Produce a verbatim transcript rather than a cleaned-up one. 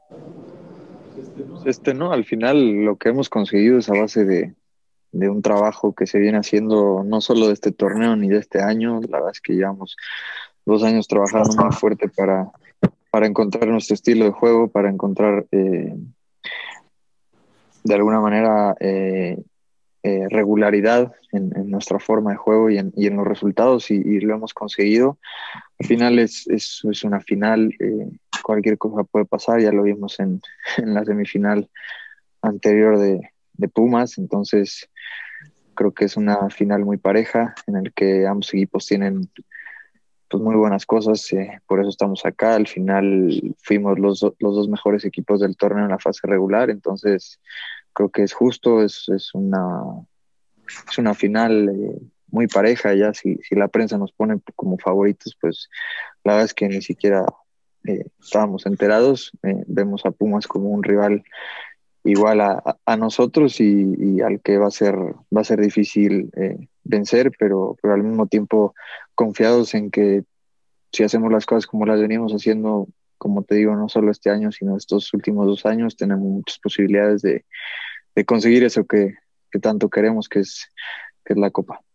Este, ¿no? Al final lo que hemos conseguido es a base de, de un trabajo que se viene haciendo no solo de este torneo ni de este año. La verdad es que llevamos dos años trabajando muy fuerte para, para encontrar nuestro estilo de juego, para encontrar eh, de alguna manera eh, eh, regularidad en, en, nuestra forma de juego y en, y en los resultados y, y, lo hemos conseguido. Al final es, es, es una final, eh, cualquier cosa puede pasar, ya lo vimos en, en la semifinal anterior de, de Pumas, entonces creo que es una final muy pareja en el que ambos equipos tienen pues muy buenas cosas, eh, por eso estamos acá. Al final fuimos los, do- los dos mejores equipos del torneo en la fase regular, entonces creo que es justo, es, es una, es una final eh, muy pareja. Ya si, si la prensa nos pone como favoritos, pues la verdad es que ni siquiera eh, estábamos enterados. Eh, vemos a Pumas como un rival igual a, a nosotros y, y al que va a ser, va a ser difícil eh, vencer, pero, pero al mismo tiempo confiados en que si hacemos las cosas como las venimos haciendo, como te digo, no solo este año, sino estos últimos dos años, tenemos muchas posibilidades de, de conseguir eso que, que tanto queremos, que es, que es la Copa.